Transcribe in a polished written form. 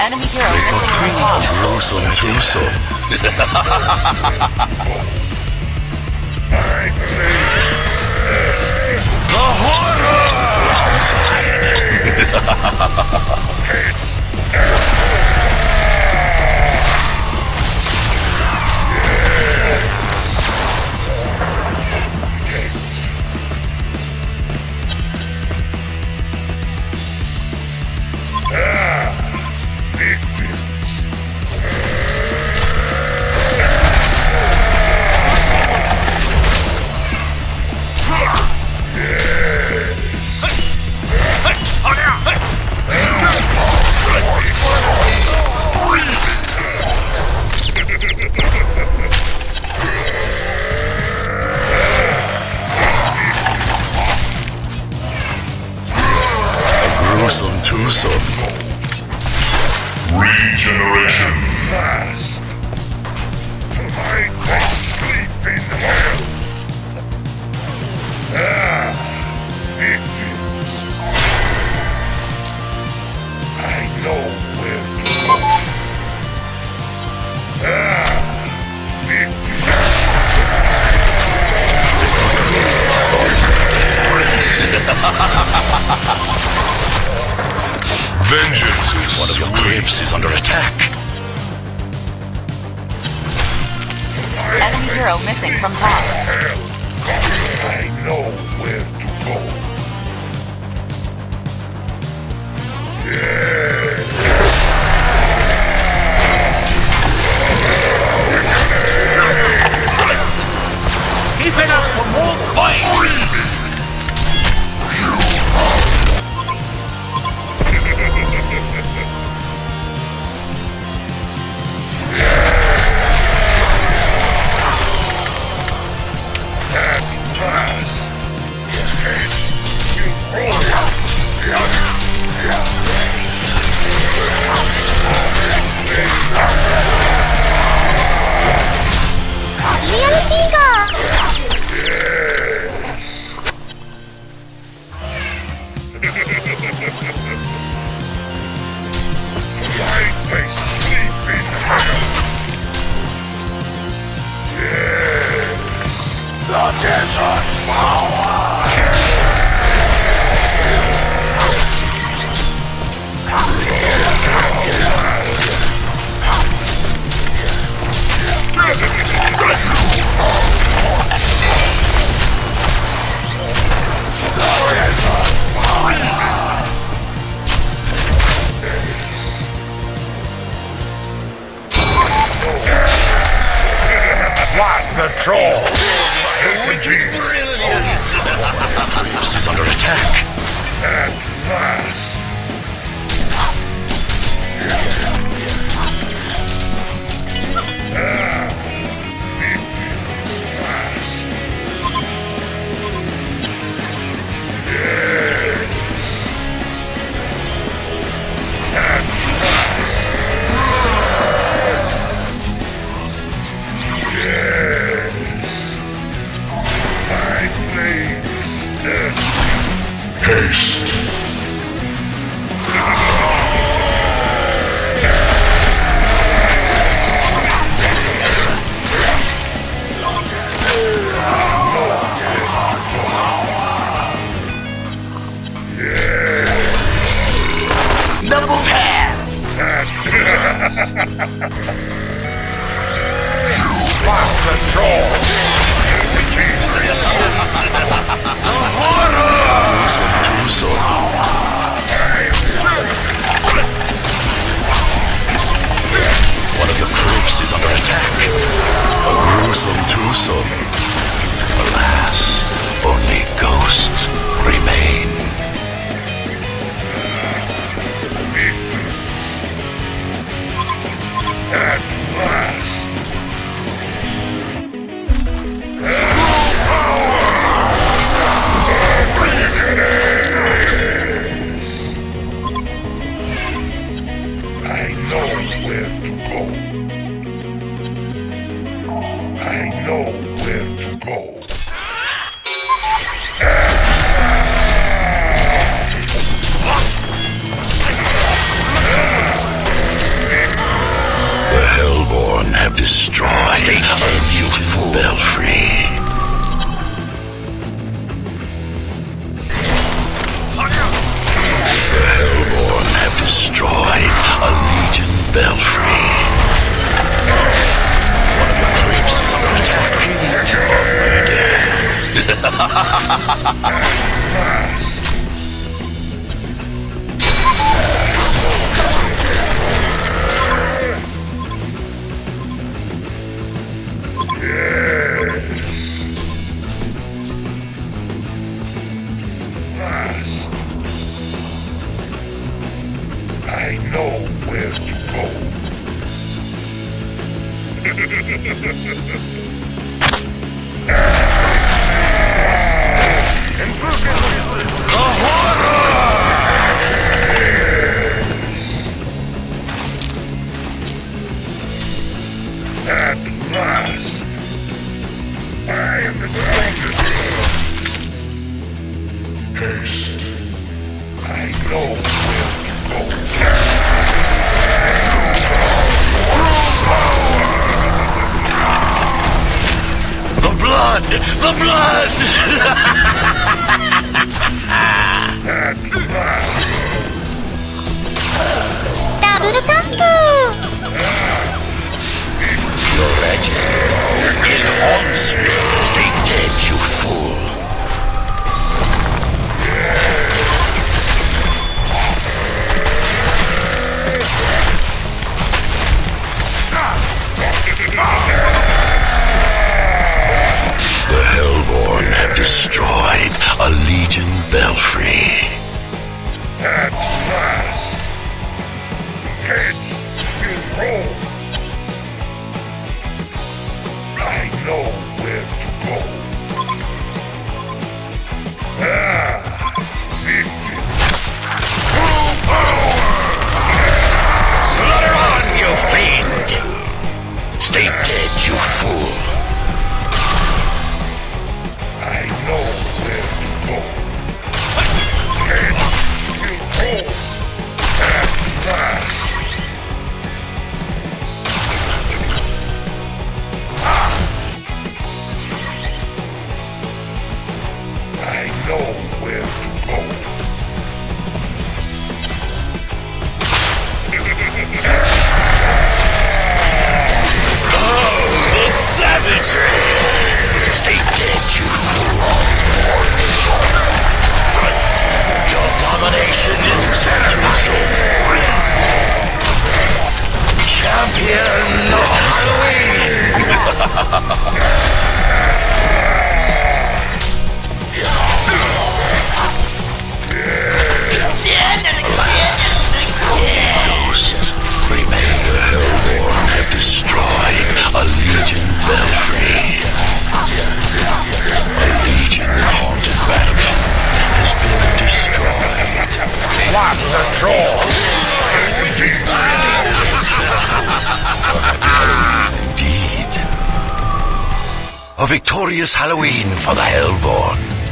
Enemy hero missing from top. Gruesome twosome. The horror! Gruesome twosome. Regeneration. Fast. Tonight they sleep in hell. Victims. I know where to go. Victims. Vengeance is one of your crypts is under attack. Enemy hero missing from top. I know where to go. Keep it up for more fight! The desert's power! Swat the troll! Crypts is under attack. At last! Victims last! Yes! At last! Yes! My blade is death! Haste! Double tap! Swat the troll! Gruesome twosome. One of your crypts is under attack. A gruesome twosome. Alas, only ghosts remain. At last! I know where to go. I know where to go. Hellborn have destroyed a Legion belfry. The Hellborn have destroyed a Legion belfry. One of your crypts is under attack. Last. I know where to go. At last, I am the strongest. Haste. I know where to go. The blood! The blood! At last. ダブルジャンプ Your legend. It haunts me. Stay dead, you fool. The Hellborn have destroyed a Legion belfry. At last. Heads will roll. I know where to go. Victim. Full power! Slaughter on, you fiend! Stay dead, you fool. I know where to go. Heads will roll. At last. I know where to go. The savagery! Stay dead, you fool. Your domination is sentencing. Champion of Ghosts remain. The Hellborn have destroyed a Legion belfry. A Legion haunted battleship has been destroyed. What the troll? Indeed. A victorious Halloween for the Hellborn.